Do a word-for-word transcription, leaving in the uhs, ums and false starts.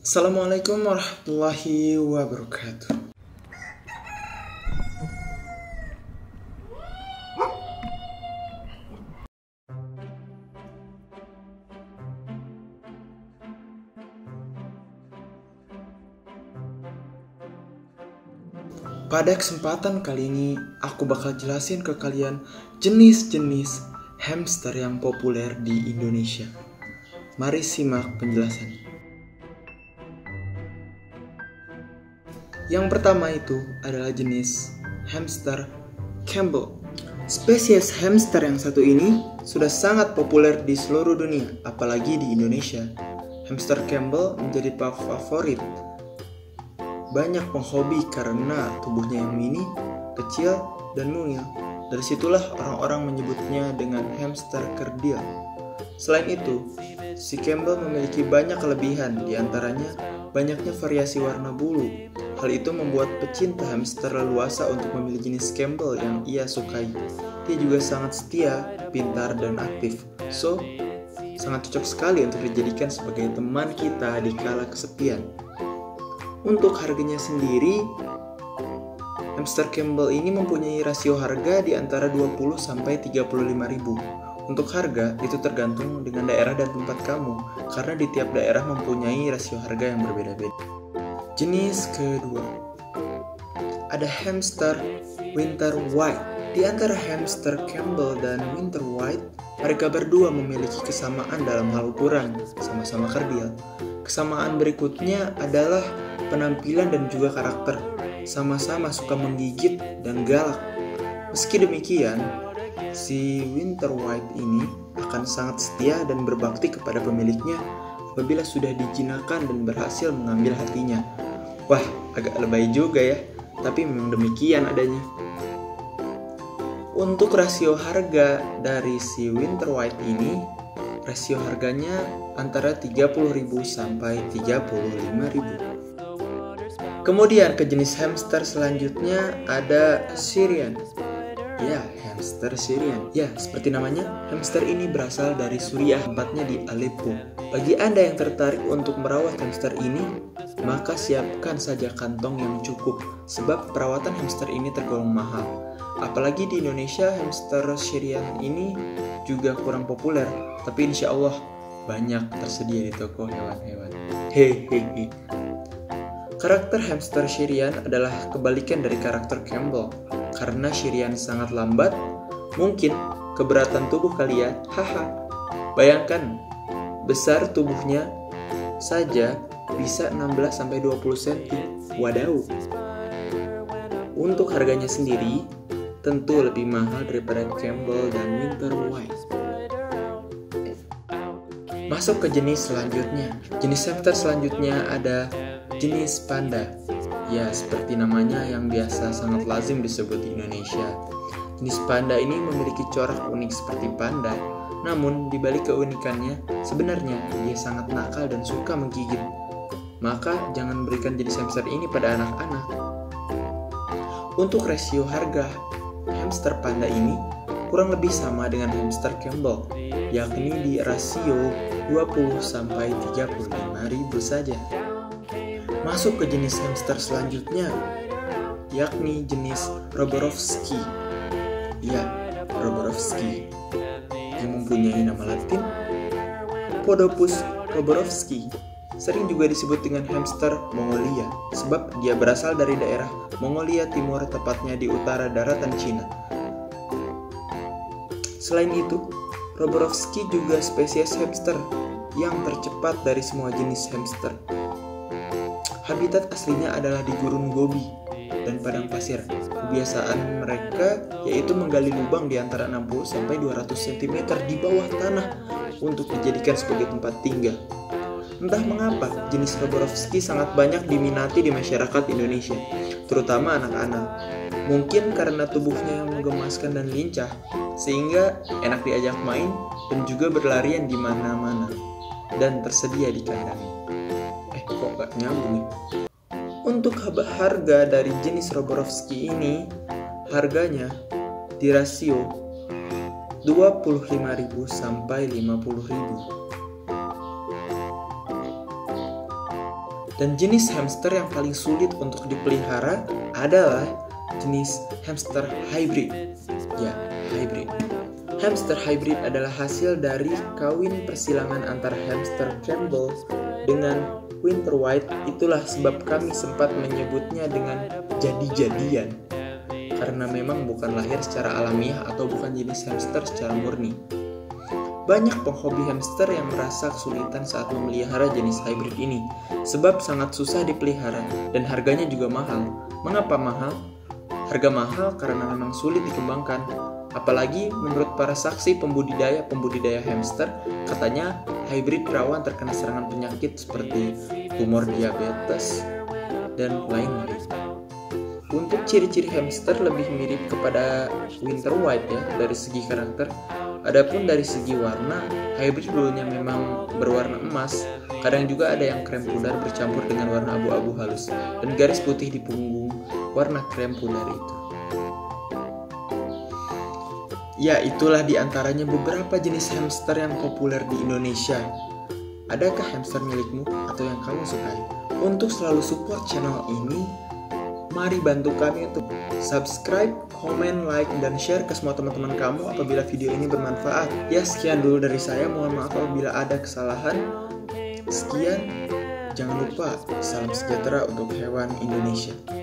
Assalamualaikum warahmatullahi wabarakatuh. Pada kesempatan kali ini, aku bakal jelasin ke kalian jenis-jenis hamster yang populer di Indonesia. Mari simak penjelasan. Yang pertama itu adalah jenis hamster Campbell. Spesies hamster yang satu ini sudah sangat populer di seluruh dunia, apalagi di Indonesia. Hamster Campbell menjadi favorit banyak penghobi karena tubuhnya yang mini, kecil, dan mungil. Dari situlah orang-orang menyebutnya dengan hamster kerdil. Selain itu, si Campbell memiliki banyak kelebihan, diantaranya banyaknya variasi warna bulu. Hal itu membuat pecinta hamster leluasa untuk memilih jenis Campbell yang ia sukai. Dia juga sangat setia, pintar, dan aktif. So, sangat cocok sekali untuk dijadikan sebagai teman kita di kala kesepian. Untuk harganya sendiri, hamster Campbell ini mempunyai rasio harga di antara dua puluh sampai tiga puluh lima ribu. Untuk harga, itu tergantung dengan daerah dan tempat kamu, karena di tiap daerah mempunyai rasio harga yang berbeda-beda. Jenis kedua, ada hamster Winter White. Di antara hamster Campbell dan Winter White, mereka berdua memiliki kesamaan dalam hal ukuran, sama-sama kerdil. Kesamaan berikutnya adalah penampilan dan juga karakter, sama-sama suka menggigit dan galak. Meski demikian, si Winter White ini akan sangat setia dan berbakti kepada pemiliknya apabila sudah dijinakkan dan berhasil mengambil hatinya. Wah, agak lebay juga ya, tapi memang demikian adanya. Untuk rasio harga dari si Winter White ini, rasio harganya antara tiga puluh ribu sampai tiga puluh lima ribu. Kemudian ke jenis hamster selanjutnya ada Syrian. Ya, hamster Syrian. Ya, seperti namanya, hamster ini berasal dari Suriah, tempatnya di Aleppo. Bagi Anda yang tertarik untuk merawat hamster ini, maka siapkan saja kantong yang cukup, sebab perawatan hamster ini tergolong mahal. Apalagi di Indonesia, hamster Syrian ini juga kurang populer, tapi insya Allah banyak tersedia di toko hewan-hewan. Hehehe. Karakter hamster Syrian adalah kebalikan dari karakter Campbell. Karena Syrian sangat lambat, mungkin keberatan tubuh kalian, haha. Bayangkan, besar tubuhnya saja bisa enam belas sampai dua puluh sentimeter. Wadaw. Untuk harganya sendiri, tentu lebih mahal daripada Campbell dan Winter White. Masuk ke jenis selanjutnya. Jenis hamster selanjutnya ada jenis panda. Ya, seperti namanya yang biasa sangat lazim disebut di Indonesia. Jenis panda ini memiliki corak unik seperti panda, namun dibalik keunikannya, sebenarnya dia sangat nakal dan suka menggigit. Maka jangan berikan jenis hamster ini pada anak-anak. Untuk rasio harga, hamster panda ini kurang lebih sama dengan hamster Campbell, yakni di rasio dua puluh sampai tiga puluh lima ribu saja. Masuk ke jenis hamster selanjutnya, yakni jenis Roborovski. Ya, Roborovski, yang mempunyai nama latin Podopus roborovski. Sering juga disebut dengan hamster Mongolia, sebab dia berasal dari daerah Mongolia Timur, tepatnya di utara daratan Cina. Selain itu, Roborovski juga spesies hamster yang tercepat dari semua jenis hamster. Habitat aslinya adalah di gurun Gobi dan padang pasir. Kebiasaan mereka yaitu menggali lubang di antara enam puluh sampai dua ratus sentimeter di bawah tanah untuk dijadikan sebagai tempat tinggal. Entah mengapa, jenis Roborovski sangat banyak diminati di masyarakat Indonesia, terutama anak-anak. Mungkin karena tubuhnya yang menggemaskan dan lincah, sehingga enak diajak main dan juga berlarian di mana-mana, dan tersedia di kandang. Eh, kok gak nyambung ya? Untuk harga dari jenis Roborovski ini, harganya di rasio dua puluh lima ribu sampai lima puluh ribu. Dan jenis hamster yang paling sulit untuk dipelihara adalah jenis hamster hybrid. Ya, hybrid. Hamster hybrid adalah hasil dari kawin persilangan antara hamster Campbell dengan Winter White. Itulah sebab kami sempat menyebutnya dengan jadi-jadian, karena memang bukan lahir secara alamiah atau bukan jenis hamster secara murni. Banyak penghobi hamster yang merasa kesulitan saat memelihara jenis hybrid ini, sebab sangat susah dipelihara dan harganya juga mahal. Mengapa mahal? Harga mahal karena memang sulit dikembangkan. Apalagi menurut para saksi pembudidaya-pembudidaya hamster, katanya hybrid rawan terkena serangan penyakit seperti tumor diabetes dan lain-lain. Untuk ciri-ciri hamster lebih mirip kepada Winter White ya dari segi karakter. Adapun dari segi warna, hybrid dulunya memang berwarna emas. Kadang juga ada yang krem pudar bercampur dengan warna abu-abu halus dan garis putih di punggung warna krem pudar itu. Ya, itulah diantaranya beberapa jenis hamster yang populer di Indonesia. Adakah hamster milikmu atau yang kamu sukai? Untuk selalu support channel ini, mari bantu kami untuk subscribe, komen, like, dan share ke semua teman-teman kamu apabila video ini bermanfaat. Ya, sekian dulu dari saya. Mohon maaf apabila ada kesalahan. Sekian. Jangan lupa, salam sejahtera untuk hewan Indonesia.